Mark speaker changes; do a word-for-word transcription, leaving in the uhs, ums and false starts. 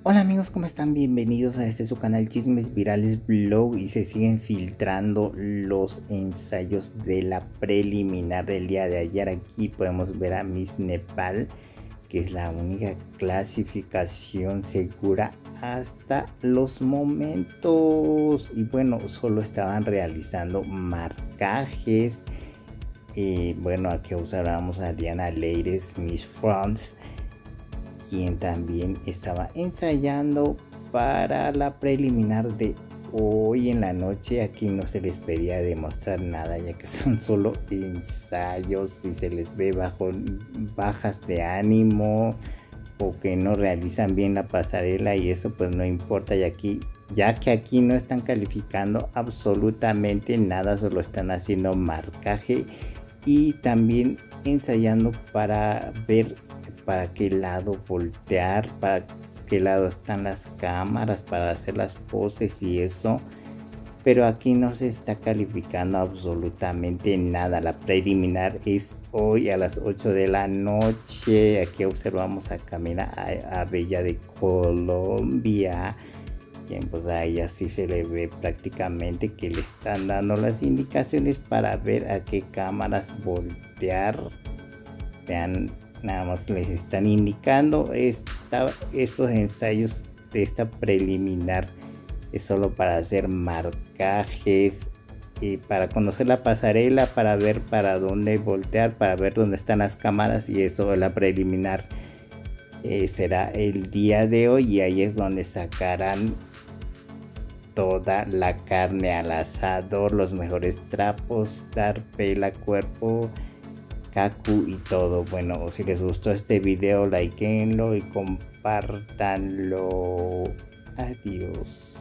Speaker 1: Hola amigos, ¿cómo están? Bienvenidos a este su canal Chismes Virales Blog y se siguen filtrando los ensayos de la preliminar del día de ayer. Aquí podemos ver a Miss Nepal, que es la única clasificación segura hasta los momentos. Y bueno, solo estaban realizando marcajes. Eh, bueno, aquí observamos a Diana Leires, Miss France, quien también estaba ensayando para la preliminar de hoy en la noche. Aquí no se les pedía demostrar nada, ya que son solo ensayos. Si se les ve bajo bajas de ánimo o que no realizan bien la pasarela, y eso pues no importa, y aquí ya que aquí no están calificando absolutamente nada, solo están haciendo marcaje y también ensayando para ver para qué lado voltear, para qué lado están las cámaras, para hacer las poses y eso. Pero aquí no se está calificando absolutamente nada. La preliminar es hoy a las ocho de la noche. Aquí observamos a Camila Abella de Colombia, quien pues a ella sí se le ve prácticamente que le están dando las indicaciones para ver a qué cámaras voltear. Vean, nada más les están indicando esta, estos ensayos de esta preliminar es solo para hacer marcajes y para conocer la pasarela, para ver para dónde voltear, para ver dónde están las cámaras, y eso la preliminar eh, será el día de hoy, y ahí es donde sacarán toda la carne al asador, los mejores trapos, dar pela, cuerpo, Kaku y todo. Bueno, si les gustó este video, likeenlo y compártanlo. Adiós.